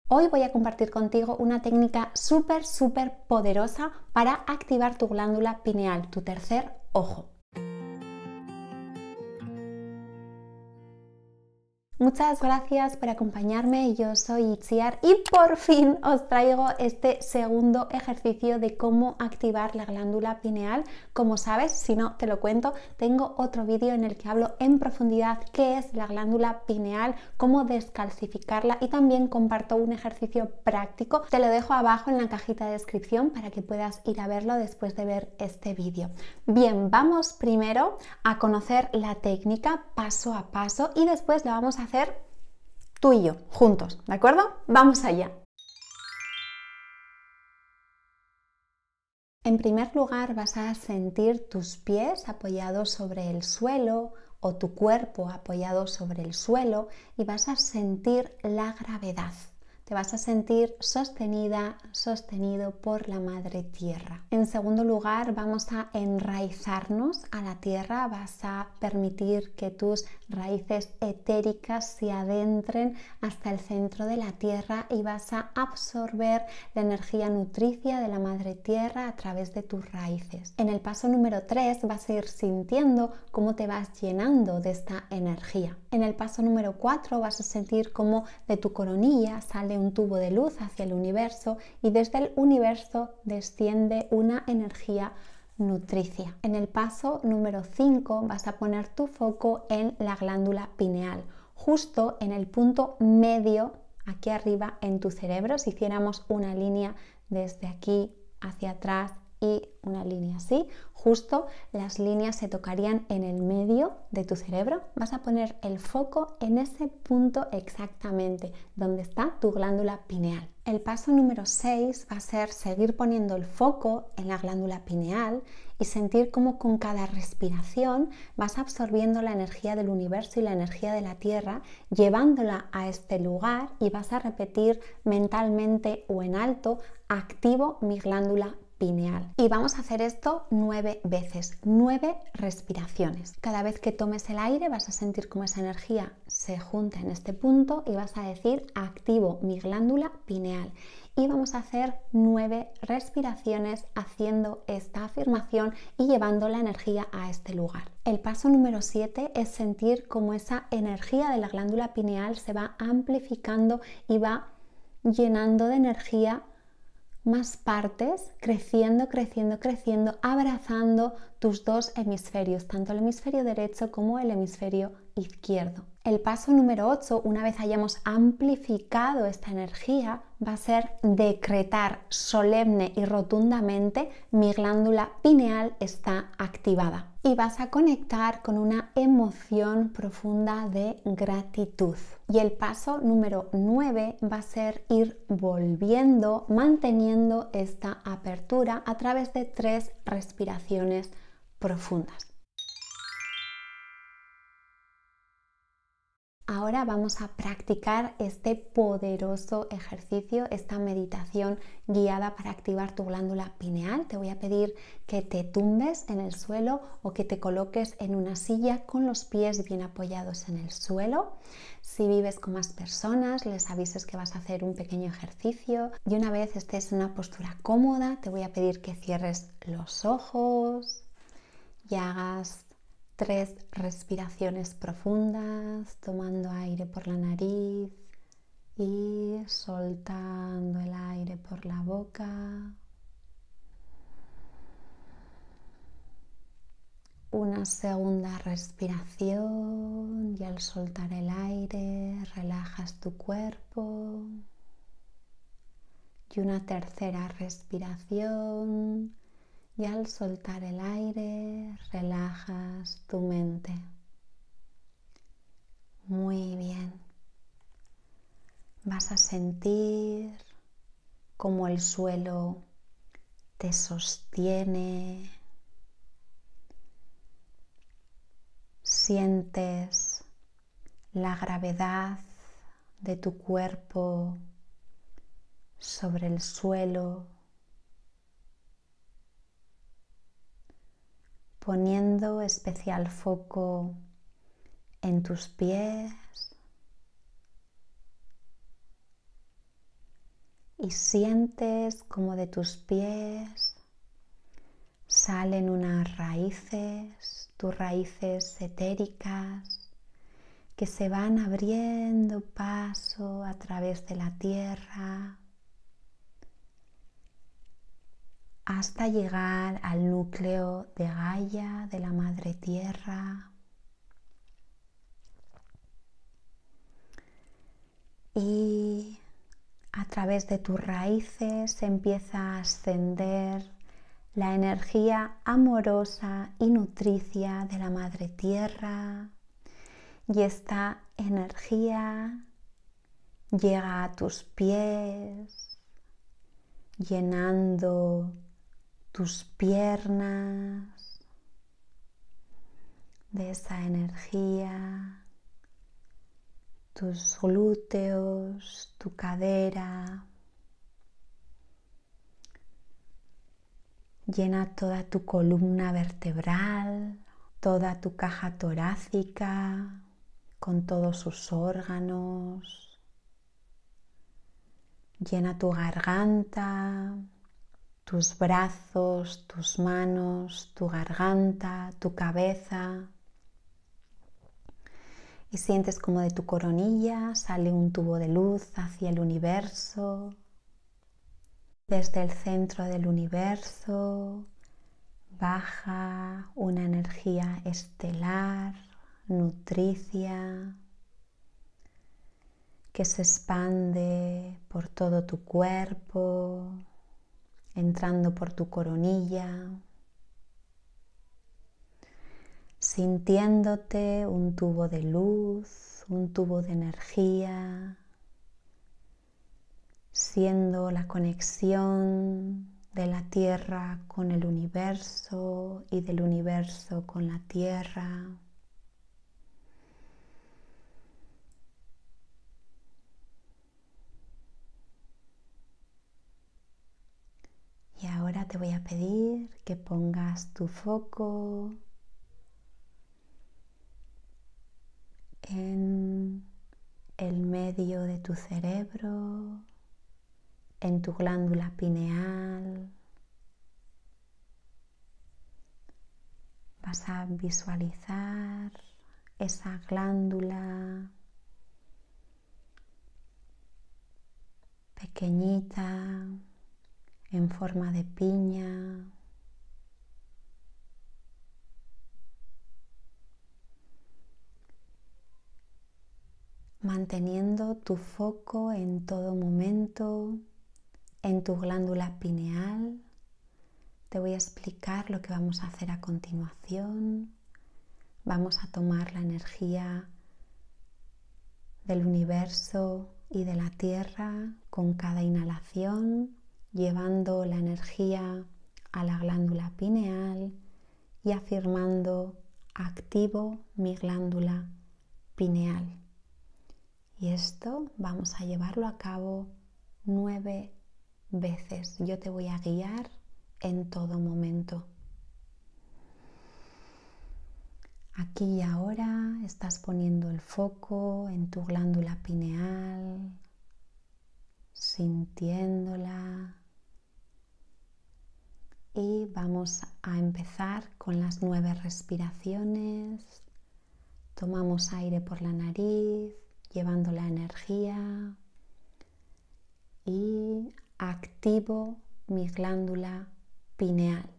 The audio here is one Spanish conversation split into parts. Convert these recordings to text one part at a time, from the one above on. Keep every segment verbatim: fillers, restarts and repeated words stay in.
Hoy voy a compartir contigo una técnica súper, súper poderosa para activar tu glándula pineal, tu tercer ojo. Muchas gracias por acompañarme, yo soy Itziar y por fin os traigo este segundo ejercicio de cómo activar la glándula pineal. Como sabes, si no te lo cuento, tengo otro vídeo en el que hablo en profundidad qué es la glándula pineal, cómo descalcificarla y también comparto un ejercicio práctico. Te lo dejo abajo en la cajita de descripción para que puedas ir a verlo después de ver este vídeo. Bien, vamos primero a conocer la técnica paso a paso y después la vamos a hacer tú y yo, juntos, ¿de acuerdo? Vamos allá. En primer lugar vas a sentir tus pies apoyados sobre el suelo o tu cuerpo apoyado sobre el suelo y vas a sentir la gravedad. Te vas a sentir sostenida, sostenido por la madre tierra. En segundo lugar, vamos a enraizarnos a la tierra. Vas a permitir que tus raíces etéricas se adentren hasta el centro de la tierra y vas a absorber la energía nutricia de la madre tierra a través de tus raíces. En el paso número tres vas a ir sintiendo cómo te vas llenando de esta energía. En el paso número cuatro vas a sentir cómo de tu coronilla sale un tubo de luz hacia el universo y desde el universo desciende una energía nutricia. En el paso número cinco vas a poner tu foco en la glándula pineal, justo en el punto medio, aquí arriba en tu cerebro. Si hiciéramos una línea desde aquí hacia atrás y una línea así, justo las líneas se tocarían en el medio de tu cerebro. Vas a poner el foco en ese punto exactamente donde está tu glándula pineal. El paso número seis va a ser seguir poniendo el foco en la glándula pineal y sentir cómo con cada respiración vas absorbiendo la energía del universo y la energía de la tierra, llevándola a este lugar, y vas a repetir mentalmente o en alto: activo mi glándula pineal. Y vamos a hacer esto nueve veces, nueve respiraciones. Cada vez que tomes el aire vas a sentir cómo esa energía se junta en este punto y vas a decir: activo mi glándula pineal. Y vamos a hacer nueve respiraciones haciendo esta afirmación y llevando la energía a este lugar. El paso número siete es sentir cómo esa energía de la glándula pineal se va amplificando y va llenando de energía más partes, creciendo, creciendo, creciendo, abrazando tus dos hemisferios, tanto el hemisferio derecho como el hemisferio izquierdo. El paso número ocho, una vez hayamos amplificado esta energía, va a ser decretar solemne y rotundamente: mi glándula pineal está activada. Y vas a conectar con una emoción profunda de gratitud. Y el paso número nueve va a ser ir volviendo, manteniendo esta apertura a través de tres respiraciones profundas. Ahora vamos a practicar este poderoso ejercicio, esta meditación guiada para activar tu glándula pineal. Te voy a pedir que te tumbes en el suelo o que te coloques en una silla con los pies bien apoyados en el suelo. Si vives con más personas, les avises que vas a hacer un pequeño ejercicio. Y una vez estés en una postura cómoda, te voy a pedir que cierres los ojos y hagas tres respiraciones profundas, tomando aire por la nariz y soltando el aire por la boca. Una segunda respiración y al soltar el aire relajas tu cuerpo. Y una tercera respiración. Y al soltar el aire, relajas tu mente. Muy bien. Vas a sentir cómo el suelo te sostiene. Sientes la gravedad de tu cuerpo sobre el suelo, poniendo especial foco en tus pies y sientes como de tus pies salen unas raíces, tus raíces etéricas, que se van abriendo paso a través de la tierra hasta llegar al núcleo de Gaia, de la Madre Tierra. Y a través de tus raíces empieza a ascender la energía amorosa y nutricia de la Madre Tierra, y esta energía llega a tus pies, llenando tus piernas de esa energía, tus glúteos, tu cadera. Llena toda tu columna vertebral, toda tu caja torácica, con todos sus órganos. Llena tu garganta, tus brazos, tus manos, tu garganta, tu cabeza. Y sientes como de tu coronilla sale un tubo de luz hacia el universo. Desde el centro del universo baja una energía estelar, nutricia, que se expande por todo tu cuerpo, entrando por tu coronilla, sintiéndote un tubo de luz, un tubo de energía, siendo la conexión de la Tierra con el universo y del universo con la Tierra. Y ahora te voy a pedir que pongas tu foco en el medio de tu cerebro, en tu glándula pineal. Vas a visualizar esa glándula pequeñita en forma de piña. Manteniendo tu foco en todo momento en tu glándula pineal. Te voy a explicar lo que vamos a hacer a continuación. Vamos a tomar la energía del universo y de la Tierra con cada inhalación, llevando la energía a la glándula pineal y afirmando: activo mi glándula pineal. Y esto vamos a llevarlo a cabo nueve veces. Yo te voy a guiar en todo momento. Aquí y ahora estás poniendo el foco en tu glándula pineal, sintiéndola. Y vamos a empezar con las nueve respiraciones. Tomamos aire por la nariz, llevando la energía, y activo mi glándula pineal.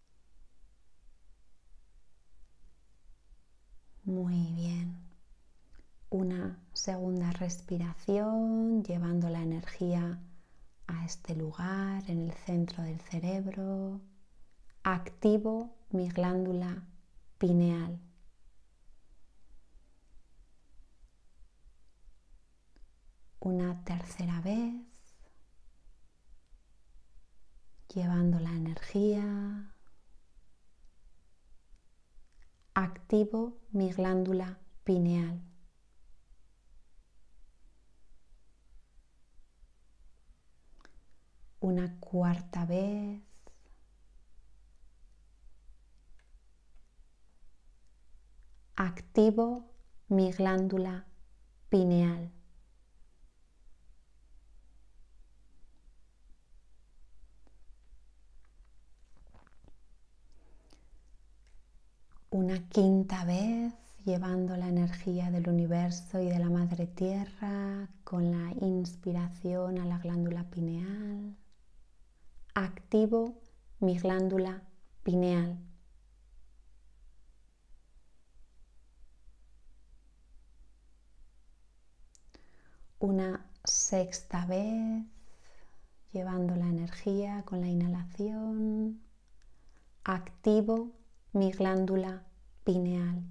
Muy bien. Una segunda respiración, llevando la energía a este lugar, en el centro del cerebro. Activo mi glándula pineal. Una tercera vez, llevando la energía. Activo mi glándula pineal. Una cuarta vez. Activo mi glándula pineal. una quinta vez, llevando la energía del universo y de la madre tierra con la inspiración a la glándula pineal. Activo mi glándula pineal. Una sexta vez, llevando la energía con la inhalación. Activo mi glándula pineal.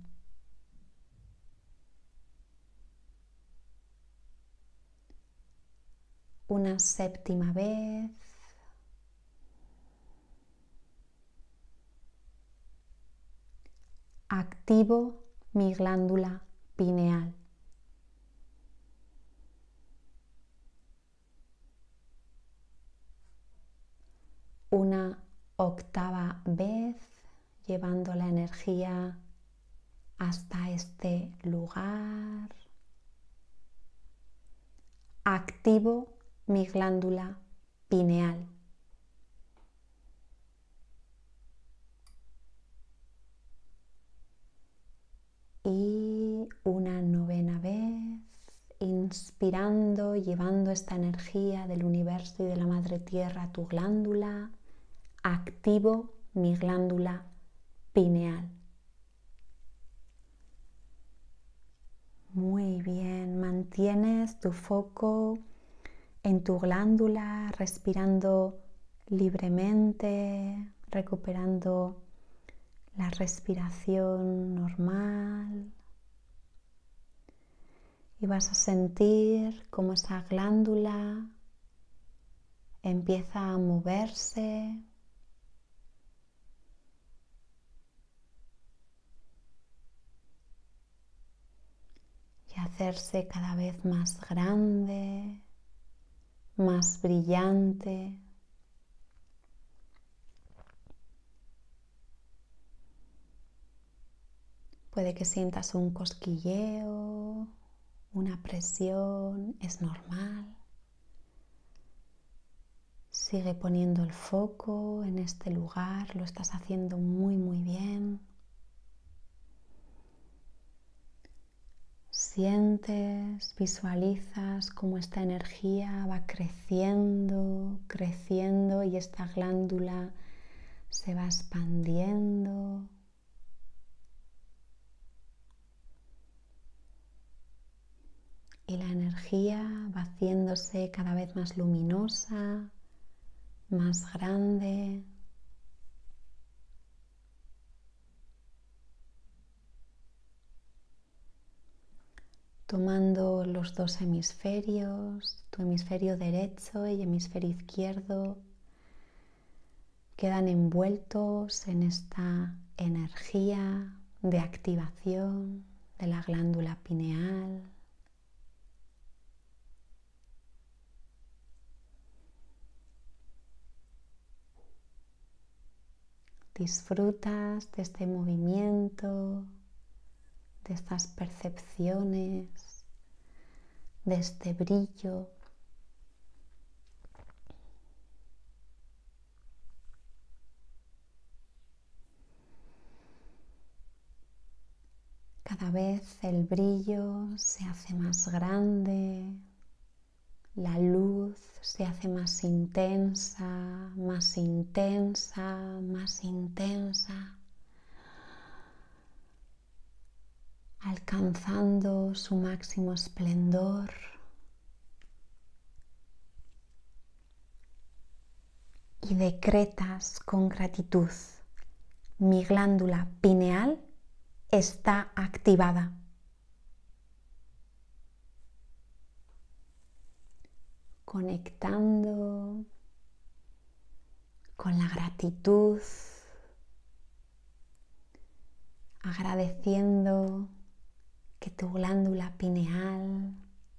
Una séptima vez. Activo mi glándula pineal. Una octava vez, llevando la energía hasta este lugar. Activo mi glándula pineal. Y una novena vez, inspirando, llevando esta energía del universo y de la madre tierra a tu glándula. Activo mi glándula pineal. Muy bien, mantienes tu foco en tu glándula, respirando libremente, recuperando la respiración normal. Y vas a sentir cómo esa glándula empieza a moverse. Y a hacerse cada vez más grande, más brillante. Puede que sientas un cosquilleo, una presión, es normal. Sigue poniendo el foco en este lugar, lo estás haciendo muy muy bien. Sientes, visualizas cómo esta energía va creciendo, creciendo y esta glándula se va expandiendo. Y la energía va haciéndose cada vez más luminosa, más grande. Tomando los dos hemisferios, tu hemisferio derecho y hemisferio izquierdo, quedan envueltos en esta energía de activación de la glándula pineal. Disfrutas de este movimiento, de estas percepciones, de este brillo. Cada vez el brillo se hace más grande, la luz se hace más intensa, más intensa, más intensa, alcanzando su máximo esplendor. Y decretas con gratitud: mi glándula pineal está activada. Conectando con la gratitud, agradeciendo que tu glándula pineal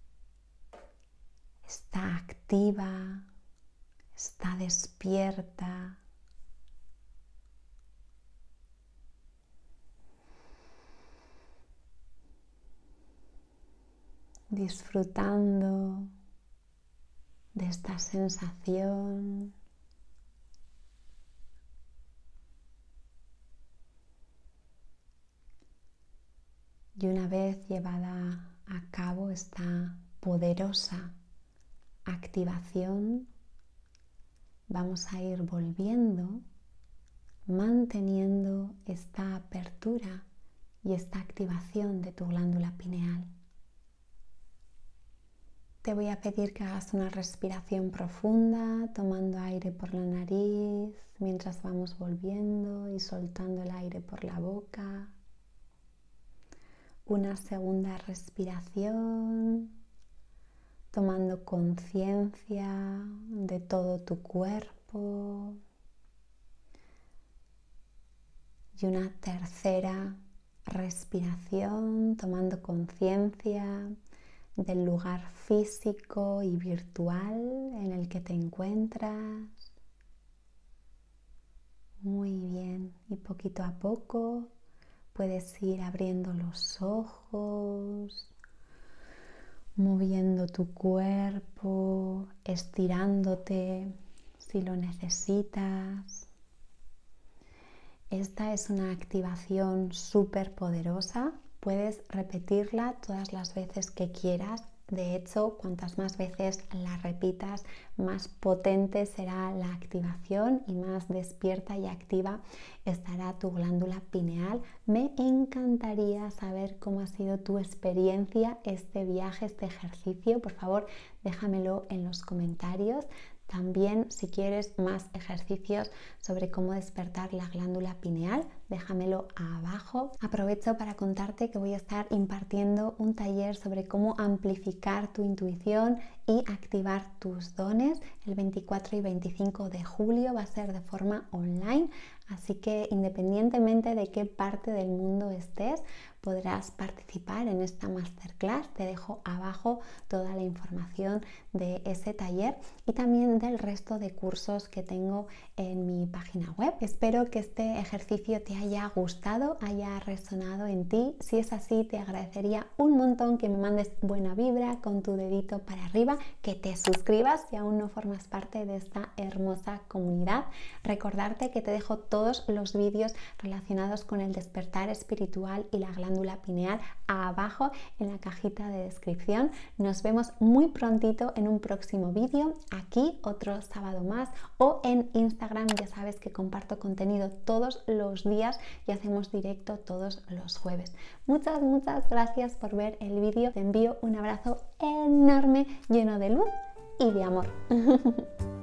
está activa, está despierta. Disfrutando de esta sensación. Y una vez llevada a cabo esta poderosa activación, vamos a ir volviendo, manteniendo esta apertura y esta activación de tu glándula pineal. Te voy a pedir que hagas una respiración profunda, tomando aire por la nariz, mientras vamos volviendo y soltando el aire por la boca. Una segunda respiración, tomando conciencia de todo tu cuerpo. Y una tercera respiración, tomando conciencia del lugar físico y virtual en el que te encuentras. Muy bien, y poquito a poco puedes ir abriendo los ojos, moviendo tu cuerpo, estirándote si lo necesitas. Esta es una activación súper poderosa. Puedes repetirla todas las veces que quieras. De hecho, cuantas más veces la repitas, más potente será la activación y más despierta y activa estará tu glándula pineal. Me encantaría saber cómo ha sido tu experiencia, este viaje, este ejercicio. Por favor, déjamelo en los comentarios. También, si quieres más ejercicios sobre cómo despertar la glándula pineal, déjamelo abajo. Aprovecho para contarte que voy a estar impartiendo un taller sobre cómo amplificar tu intuición y activar tus dones el veinticuatro y veinticinco de julio. Va a ser de forma online, así que independientemente de qué parte del mundo estés, podrás participar en esta masterclass. Te dejo abajo toda la información de ese taller y también del resto de cursos que tengo en mi página web. Espero que este ejercicio te haya gustado, haya resonado en ti. Si es así, te agradecería un montón que me mandes buena vibra con tu dedito para arriba, que te suscribas si aún no formas parte de esta hermosa comunidad. Recordarte que te dejo todos los vídeos relacionados con el despertar espiritual y la glándula pineal abajo en la cajita de descripción. Nos vemos muy prontito en un próximo vídeo, aquí otro sábado más, o en Instagram. Ya sabes que comparto contenido todos los días y hacemos directo todos los jueves. Muchas, muchas gracias por ver el vídeo. Te envío un abrazo enorme, lleno de luz y de amor.